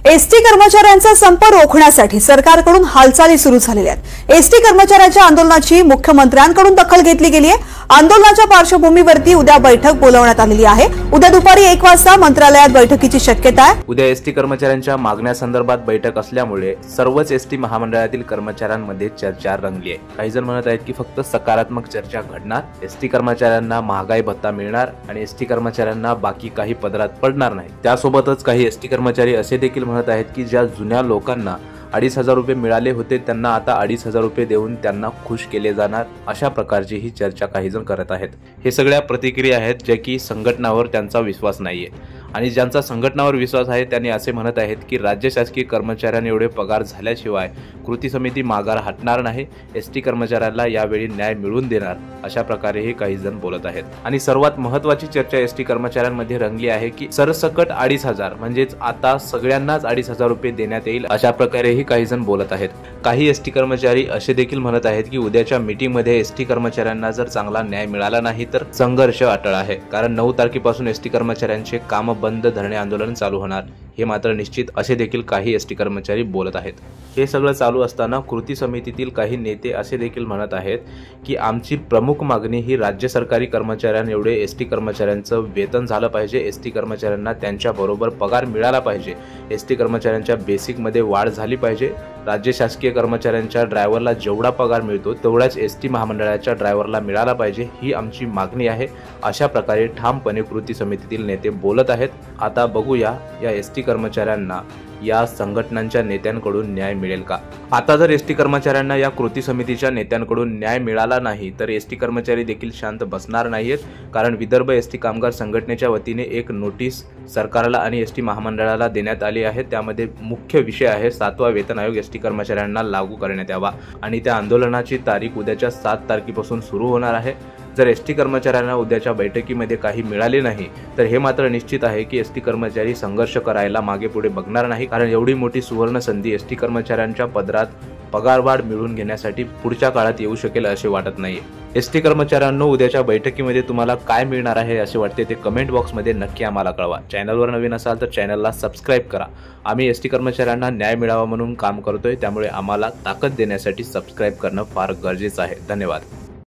ST कर्मचाऱ्यांचा संप रोखण्यासाठी सरकारकडून हालचाली सुरू झालेल्या आहेत। एसटी कर्मचाऱ्यांच्या आंदोलनाची मुख्यमंत्र्यांकडून दखल घेतली गेली आहे। आंदोलनाच्या पार्श्वभूमीवरती उद्या बैठक बोलावण्यात आलेली आहे। उद्या दुपारी 1 वाजता मंत्रालयात बैठकीची शक्यता आहे। उद्या एसटी कर्मचाऱ्यांच्या मागण्यासंदर्भात बैठक असल्यामुळे सर्वच एसटी महामंडळातील कर्मचाऱ्यांमध्ये चर्चा रंगली आहे। काही जण म्हणत आहेत की फक्त सकारात्मक चर्चा घडणार, एसटी कर्मचाऱ्यांना महागाई भत्ता मिळणार आणि एसटी कर्मचाऱ्यांना बाकी काही पदरात पडणार नाही। त्यासोबतच काही एसटी कर्मचारी असे देखील म्हणत आहेत की ज्या जुन्या लोकांना 2,500 रुपये मिळाले होते त्यांना आता 2,500 रुपये देऊन त्यांना खुश केले जाणार, अशा प्रकारची ही चर्चा काही जण करत आहेत। हे सगळ्या प्रतिक्रिया आहेत ज्या की संघटनावर त्यांचा विश्वास नाहीये आणि ज्यांचा संघटनावर विश्वास आहे त्यांनी असे म्हणत आहेत की राज्य शासकीय कर्मचाऱ्यांना एवढे पगार झाल्याशिवाय कृती समिती माघार हटणार नाही, एसटी कर्मचाऱ्यांना यावेळी न्याय मिळवून देणार, अशा प्रकारेही काही जण बोलत आहेत। आणि सर्वात महत्त्वाची चर्चा एसटी कर्मचाऱ्यांमध्ये रंगली आहे की सरसकट 2,500 म्हणजेच आता सगळ्यांनाच 2,500 रुपये देण्यात येईल, अशा प्रकारेही काही जण बोलत आहेत। काही एसटी कर्मचारी असे देखील म्हणत आहेत की उद्याच्या मीटिंग मध्ये एसटी कर्मचाऱ्यांना जर चांगला न्याय मिळाला नाही तर संघर्ष अटळ आहे, कारण 9 तारखेपासून एसटी कर्मचाऱ्यांचे काम बंद धरणे आंदोलन चालू होणार, हे मात्र निश्चित, असे देखील काही एसटी कर्मचारी बोलत आहेत। हे सगळं चालू असताना कृती समितीतील काही नेते असे देखील म्हणत आहेत की आमची प्रमुख मागणी ही राज्य सरकारी कर्मचाऱ्यांना एवढे एसटी कर्मचाऱ्यांचं वेतन झालं पाहिजे, एसटी कर्मचाऱ्यांना त्यांच्या बरोबर पगार मिळाला पाहिजे, एसटी कर्मचाऱ्यांच्या बेसिक मध्ये वाढ झाली पाहिजे, राज्य शासकीय कर्मचाऱ्यांच्या ड्रायव्हरला जेवढा पगार मिळतो तेवढाच एसटी महामंडळाच्या ड्रायव्हरला मिळाला पाहिजे, ही आमची मागणी आहे, अशा प्रकारे ठामपणे कृती समितीतील नेते बोलत आहेत। आता बघूया या एसटी कर्मचाऱ्यांना या संघटनांच्या नेत्यांकडून न्याय मिळेल का। आता जर एसटी कर्मचाऱ्यांना या कृती समितीच्या नेत्यांकडून न्याय मिळाला नाही तर एसटी कर्मचारी देखील शांत बसणार नाहीत, कारण विदर्भ एसटी कामगार संघटनेच्या वतीने एक नोटीस सरकारला आणि एसटी महामंडळाला देण्यात आली आहे। त्यामध्ये मुख्य विषय आहे 7वा वेतन आयोग एसटी कर्मचाऱ्यांना लागू करण्यात यावा आणि त्या आंदोलनाची तारीख उद्याच्या 7 तारखेपासून सुरू होणार आहे। जर एसटी कर्मचाऱ्यांना उद्याच्या बैठकीमध्ये काही मिळाले नाही तर हे मात्र निश्चित आहे की एसटी कर्मचारी संघर्ष करायला मागे पुढे बघणार नाही, कारण एवढी मोठी सुवर्ण संधी एसटी कर्मचाऱ्यांच्या पदरात पगारवाढ मिळवून घेण्यासाठी पुढच्या काळात येऊ शकेल असे वाटत नाहीये। एसटी कर्मचाऱ्यांना उद्याच्या बैठकीमध्ये तुम्हाला काय मिळणार आहे असे वाटते ते कमेंट बॉक्समध्ये नक्की आम्हाला कळवा। चॅनलवर नवीन असाल तर चॅनलला सबस्क्राईब करा। आम्ही एसटी कर्मचाऱ्यांना न्याय मिळावा म्हणून काम करतोय, त्यामुळे आम्हाला ताकद देण्यासाठी सबस्क्राईब करणं फार गरजेचं आहे। धन्यवाद।